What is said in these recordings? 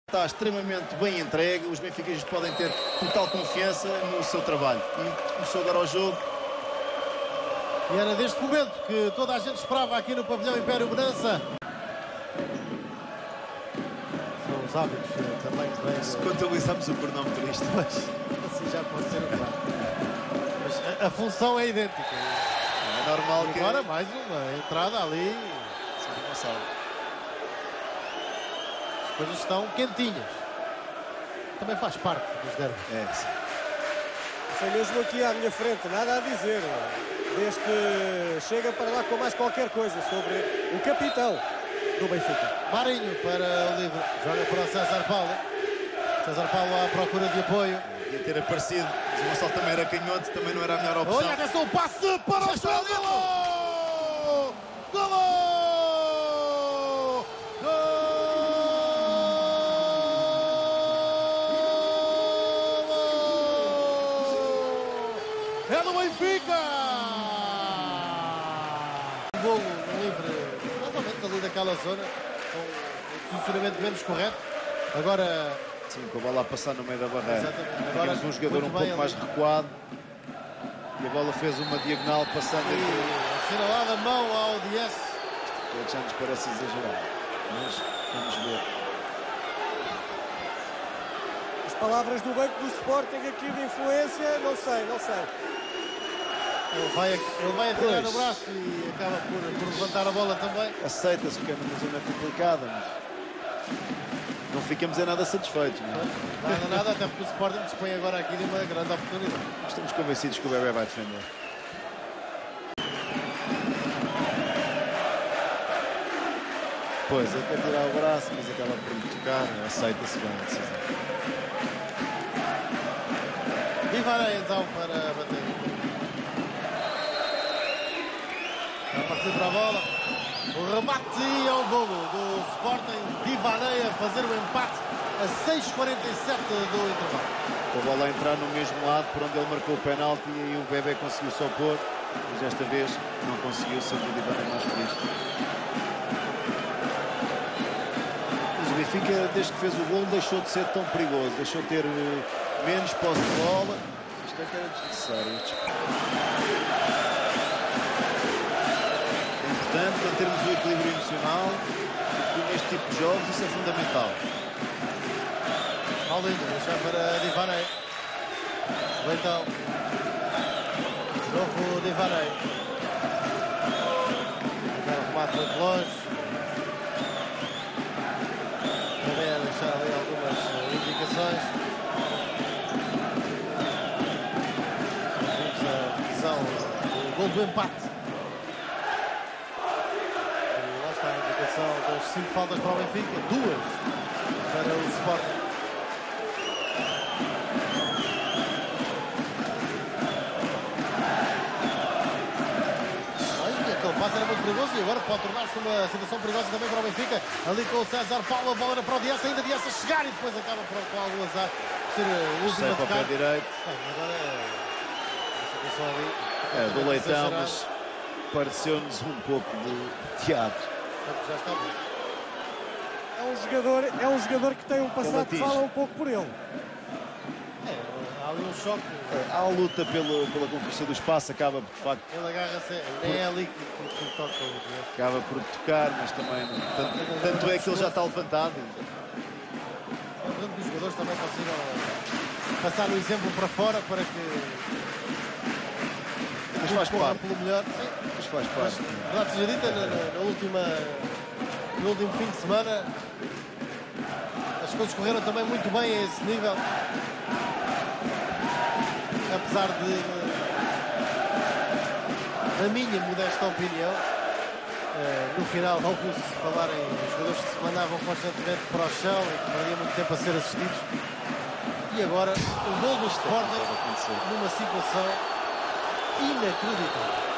Está extremamente bem entregue, os benfiquistas podem ter total confiança no seu trabalho. E começou agora o jogo. E era deste momento que toda a gente esperava aqui no pavilhão Império Bonança. São os hábitos também que vêm. Se contabilizamos o cronómetro isto, mas assim já pode ser claro. Mas a função é idêntica. É normal que... Agora mais uma entrada ali. As coisas estão quentinhas. Também faz parte dos derbys. É, sim. Foi mesmo aqui à minha frente, nada a dizer. Desde que chega para lá com mais qualquer coisa sobre o capitão do Benfica. Marinho para o livre. Joga para o César Paulo. César Paulo à procura de apoio. Ia ter aparecido, mas o Gonçalo também era canhoto, também não era a melhor opção. Olha, atenção, o passe para o João Golo! Golo! É do Benfica! Um golo livre, mais ou menos ali daquela zona, com um posicionamento menos correto. Agora, sim, com a bola a passar no meio da barreira. exatamente. Agora, tínhamos um jogador um pouco ali mais recuado. E a bola fez uma diagonal passando entre... Assinalada a mão ao Dias. Que já nos parece exagerado. Mas vamos ver. As palavras do banco do Sporting aqui de influência, não sei. Ele vai atirar no braço e acaba por levantar a bola também. Aceita-se porque é uma zona complicada, mas não ficamos em nada satisfeitos. Não é? Nada, até porque o Sporting dispõe agora aqui de uma grande oportunidade. Estamos convencidos que o Bebé vai defender. Pois, ele quer tirar o braço, mas acaba por lhe tocar. Aceita-se bem a decisão. E vai então para bater. Vai partir para a bola. O remate e ao golo do Sporting. Divanei a fazer o empate a 6:47 do intervalo. Com a bola a entrar no mesmo lado por onde ele marcou o penalti e aí o Bebé conseguiu só pôr. Mas desta vez não conseguiu, seja o Divanei mais feliz. Mas o Benfica, desde que fez o golo, deixou de ser tão perigoso. Deixou de ter menos posse de bola. Isto é que era desnecessário. É importante mantermos o equilíbrio emocional e neste tipo de jogos isso é fundamental. Paulinho, deixar para Divanei. Então, novo Divanei. Agora o remate muito longe. Também a deixar ali algumas indicações. Vimos a decisão do gol do empate. E lá está a indicação das 5 faltas para o Benfica, 2 para o Sporting. O passe era muito perigoso e agora pode tornar-se uma situação perigosa também para o Benfica. Ali com o César Paulo, a bola era para o Dias, ainda Dias a chegar e depois acaba com algum azar por ser o último a Para o pé tocar. direito. Bem, agora a situação ali. É, do Leitão, mas pareceu-nos um pouco de teatro. Já está bom. É um jogador que tem um passado que fala um pouco por ele. Há ali um choque. Há a luta pela conquista do espaço, acaba por de facto. Ele agarra-se, nem é ali que toca o Dias. Acaba por tocar, mas também tanto é que ele já está levantado. É importante que os jogadores também consigam passar o exemplo para fora para que Mas faz parte. pelo melhor. Sim. Mas faz parte. Verdade seja dita, no último fim de semana as coisas correram também muito bem a esse nível. Apesar de, na minha modesta opinião, no final ouviu-se falar em jogadores que se mandavam constantemente para o chão e que perdiam muito tempo a ser assistidos. E agora o gol do Sporting numa situação inacreditável.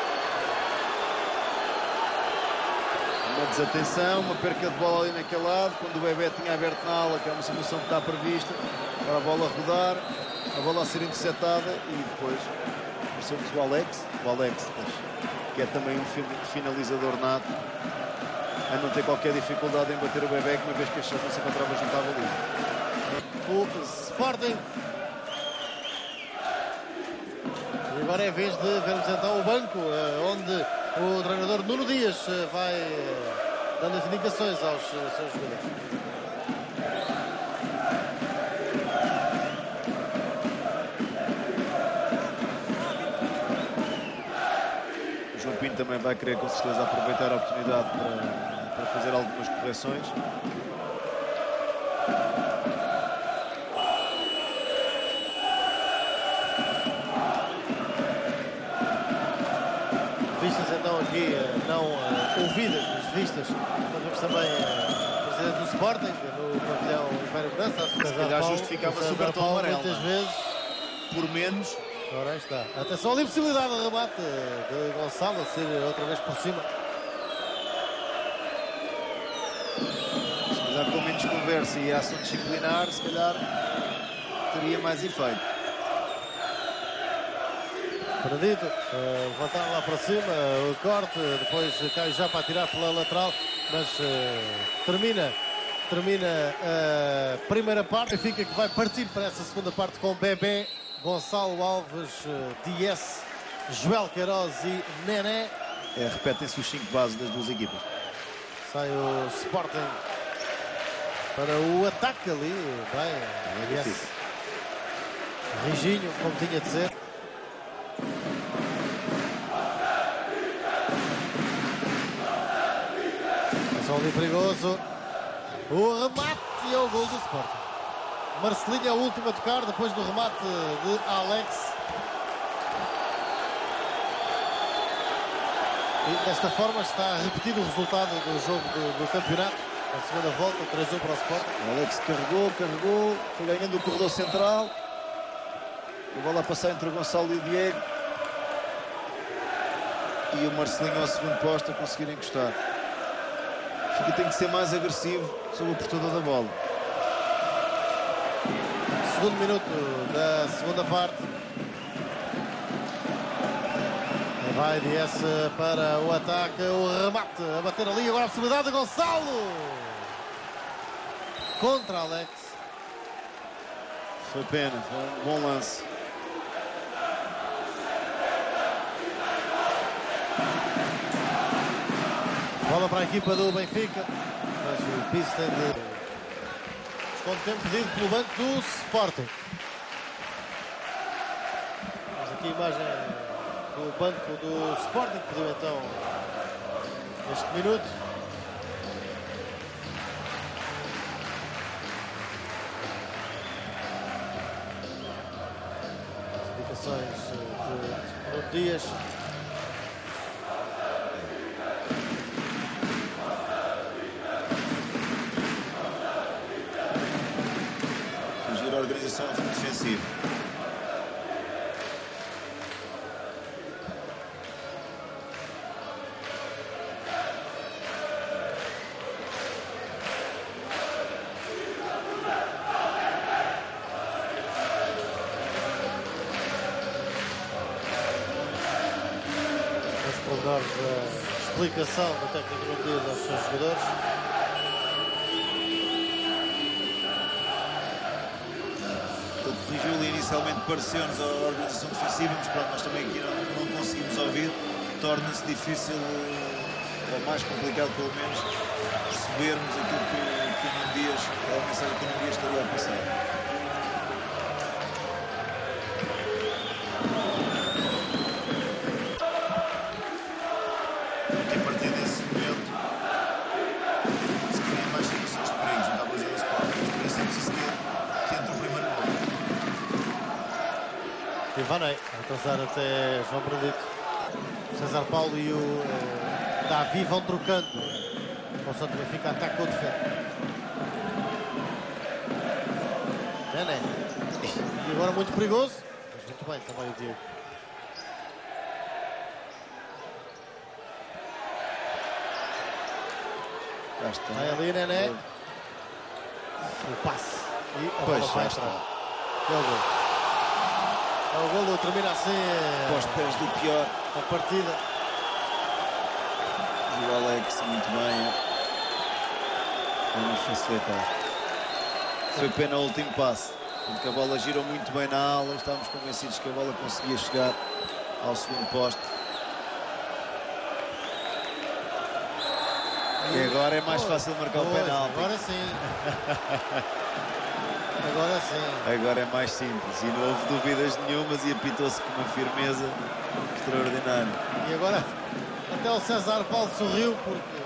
Uma desatenção, uma perca de bola ali naquele lado, quando o Bebé tinha aberto na ala, que é uma situação que está prevista. Agora a bola a rodar, a bola a ser interceptada e depois apareceu-nos o Alex, que é também um finalizador nato. a não ter qualquer dificuldade em bater o Bebeck, uma vez que este já não se encontrava junto à baliza. O Sporting. E agora é a vez de vermos então o banco, onde o treinador Nuno Dias vai dando as indicações aos seus jogadores. O João Pinto também vai querer com certeza aproveitar a oportunidade para fazer algumas correções. Vistas então aqui, não ouvidas, mas vistas, mas vemos também o presidente do Sporting, no pavilhão Império França, Se calhar justificava-se o cartão amarelo. Muitas vezes. Por menos. Ora, aí está. Atenção ali, possibilidade de remate de Gonçalo a ser outra vez por cima. Se calhar com menos conversa e ação disciplinar, se calhar teria mais efeito. Perdido, levantar lá para cima, o corte, depois cai já para atirar pela lateral, mas termina a primeira parte. Fica que vai partir para essa segunda parte com Bebé, Gonçalo Alves, Dias, Joel Queiroz e Nené. Repetem-se os 5 bases das duas equipas. Sai o Sporting para o ataque ali, bem, Dias. Rijinho, como tinha de ser. Atenção ali perigoso. O remate e é o gol do Sporting. Marcelinho é o último a tocar depois do remate de Alex. E desta forma está repetido o resultado do jogo do campeonato. A segunda volta, 3-1 para o Sporting. O Alex carregou, foi ganhando o corredor central. A bola a passar entre o Gonçalo e o Diego. E o Marcelinho ao segundo posto a conseguir encostar. Fica tem que ser mais agressivo sobre o portador da bola. Segundo minuto da segunda parte. Vai Dias para o ataque, o remate a bater ali, agora a possibilidade de Gonçalo contra Alex. Foi pena, foi um bom lance. Bola para a equipa do Benfica, mas o piso tem de... Esconde tempo pedido pelo banco do Sporting. Temos aqui a imagem do banco do Sporting, que pediu então este minuto. As indicações de Nuno Dias. A organização defensiva. Vamos provar a explicação do técnico Nuno Dias aos seus jogadores. Corrigiu ali inicialmente, pareceu-nos a organização defensiva, mas pronto, nós também aqui não conseguimos ouvir. Torna-se difícil, ou mais complicado pelo menos, percebermos aquilo que o Nuno Dias, a mensagem que o Nuno Dias estaria a passar. Aqui a partir desse momento se criam mais situações de perigo junto à baliza do Sporting. Por isso é preciso que entre o primeiro gol. Ivanei a atrasar até João Benedito. César Paulo e o Davi vão trocando. O Santo Benfica ataca ou defende. Nené. E agora muito perigoso. Mas muito bem também o Diego. Vai ali Nené. O passe. E a bola vai entrar. É o gol. É o golo, termina assim Pós pés do pior. a partida. E o Alex muito bem. não facilitar. Foi pena o último passe, porque a bola girou muito bem na ala. Estávamos convencidos que a bola conseguia chegar ao segundo poste. E agora é mais fácil marcar o penalti. Agora sim. Agora sim. Agora é mais simples e não houve dúvidas nenhumas e apitou-se com uma firmeza extraordinária. E agora até o César Paulo sorriu porque...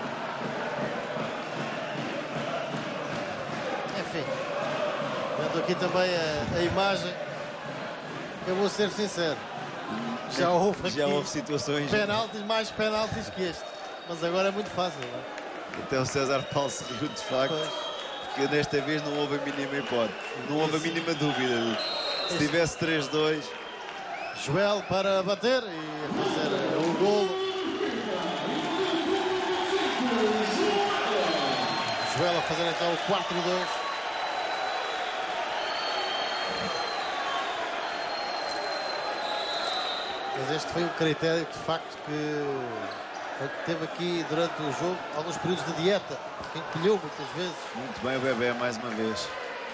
Enfim, vendo aqui também a imagem, eu vou ser sincero. Já houve situações. Penaltis, mais penaltis que este. Mas agora é muito fácil, não é? Até o César Paulo se riu de facto. Pois. Porque desta vez não houve a mínima hipótese. Não houve a mínima dúvida. Se tivesse 3-2. Joel para bater e fazer o golo. Joel a fazer então o 4-2. Mas este foi um critério que, de facto, que teve aqui durante o jogo alguns períodos de dieta, que encolheu muitas vezes. Muito bem o Bebé mais uma vez.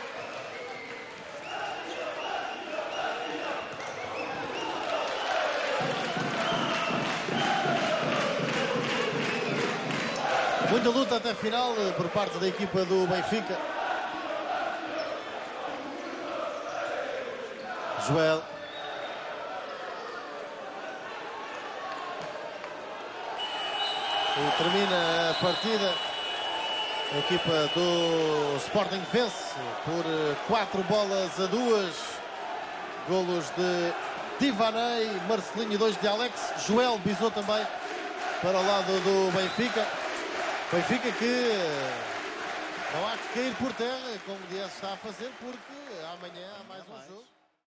Muita luta até a final por parte da equipa do Benfica. Joel. E termina a partida. A equipa do Sporting vence por 4-2. Golos de Divanei, Marcelinho, 2 de Alex. Joel bisou também para o lado do Benfica. Benfica que não há que cair por terra, como o Dias está a fazer, porque amanhã há mais um jogo.